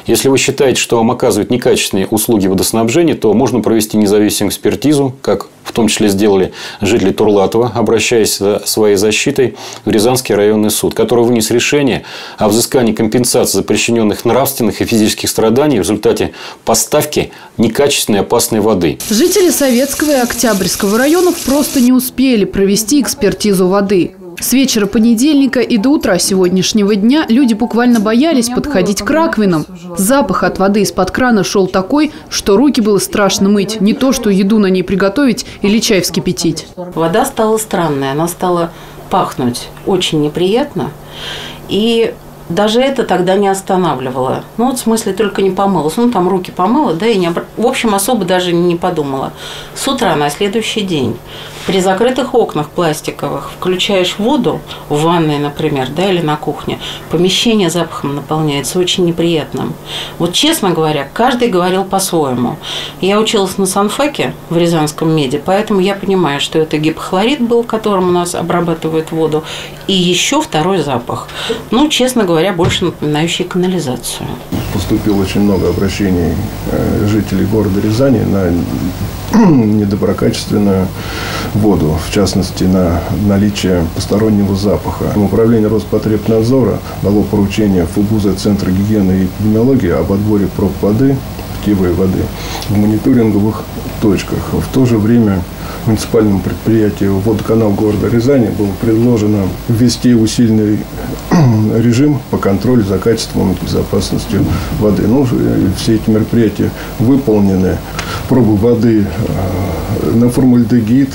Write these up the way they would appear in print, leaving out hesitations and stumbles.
Если вы считаете, что вам оказывают некачественные услуги водоснабжения, то можно провести независимую экспертизу, как в том числе сделали жители Турлатова, обращаясь за своей защитой в Рязанский районный суд, который вынес решение о взыскании компенсации за причиненных нравственных и физических страданий в результате поставки некачественной опасной воды. Жители Советского и Октябрьского районов просто не успели провести экспертизу воды. С вечера понедельника и до утра сегодняшнего дня люди буквально боялись подходить к раковинам. Запах от воды из-под крана шел такой, что руки было страшно мыть. Не то, что еду на ней приготовить или чай вскипятить. Вода стала странная, она стала пахнуть очень неприятно. И даже это тогда не останавливало. Ну, вот в смысле, только не помылась. Ну, там руки помыла, да, и в общем, особо даже не подумала. С утра на следующий день при закрытых окнах пластиковых включаешь воду в ванной, например, да, или на кухне, помещение запахом наполняется очень неприятным. Вот, честно говоря, каждый говорил по-своему. Я училась на санфаке в Рязанском меде, поэтому я понимаю, что это гипохлорид был, которым у нас обрабатывают воду, и еще второй запах. Ну, честно говоря, больше напоминающий канализацию. Поступило очень много обращений жителей города Рязани на недоброкачественную воду, в частности, на наличие постороннего запаха. Управление Роспотребнадзора дало поручение ФУБУЗа Центра гигиены и эпидемиологии об отборе проб воды, питьевой воды, в мониторинговых точках. В то же время муниципальному предприятию «Водоканал» города Рязани было предложено ввести усиленный режим по контролю за качеством и безопасностью воды. Ну, все эти мероприятия выполнены. Пробы воды на формальдегид,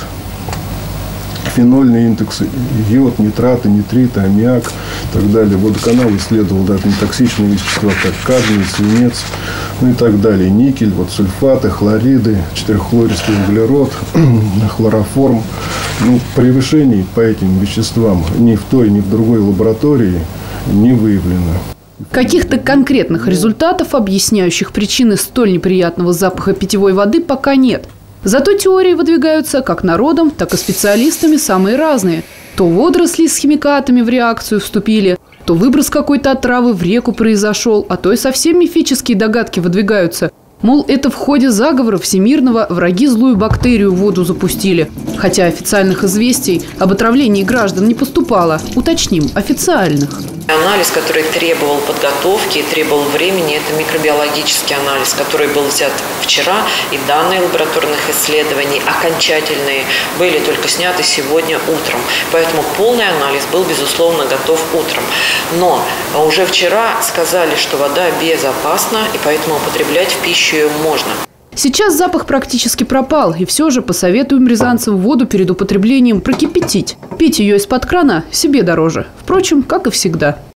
фенольные индексы, йод, нитраты, нитриты, аммиак и так далее. Водоканал исследовал даже нетоксичные вещества, как кадмий, свинец, ну и так далее. Никель, вот, сульфаты, хлориды, 4-хлористый углерод, хлороформ. Ну, превышений по этим веществам ни в той, ни в другой лаборатории не выявлено. Каких-то конкретных результатов, объясняющих причины столь неприятного запаха питьевой воды, пока нет. Зато теории выдвигаются как народом, так и специалистами самые разные. То водоросли с химикатами в реакцию вступили, то выброс какой-то отравы в реку произошел, а то и совсем мифические догадки выдвигаются. Мол, это в ходе заговора всемирного враги злую бактерию в воду запустили. Хотя официальных известий об отравлении граждан не поступало. Уточним, официальных. Анализ, который требовал подготовки и требовал времени, это микробиологический анализ, который был взят вчера, и данные лабораторных исследований окончательные были только сняты сегодня утром. Поэтому полный анализ был, безусловно, готов утром. Но уже вчера сказали, что вода безопасна, и поэтому употреблять в пищу ее можно. Сейчас запах практически пропал, и все же посоветуем рязанцам воду перед употреблением прокипятить. Пить ее из-под крана себе дороже. Впрочем, как и всегда.